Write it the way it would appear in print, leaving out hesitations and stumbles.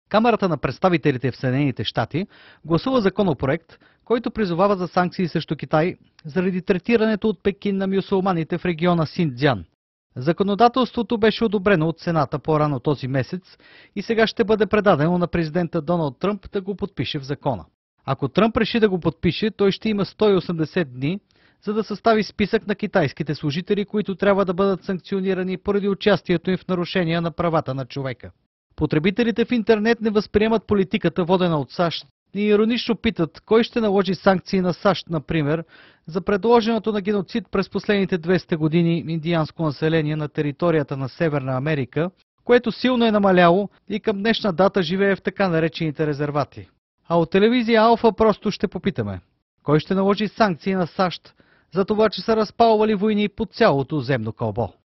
Камарата на представителите в Съединените щати гласува законопроект, който призовава за санкции срещу Китай заради третирането от Пекин на мюсюлманите в региона Синцзян. Законодателството беше одобрено от Сената по-рано този месец и сега ще бъде предадено на президента Доналд Тръмп да го подпише в закона. Ако Тръмп реши да го подпише, той ще има 180 дни, за да състави списък на китайските служители, които трябва да бъдат санкционирани поради участието им в нарушения на правата на човека. Потребителите в интернет не възприемат политиката, водена от САЩ, и иронично питат кой ще наложи санкции на САЩ, например, за предложеното на геноцид през последните 200 години индианско население на територията на Северна Америка, което силно е намаляло и към днешна дата живее в така наречените резервати. А от телевизия Алфа просто ще попитаме: кой ще наложи санкции на САЩ за това, че са разпалвали войни по цялото земно кълбо?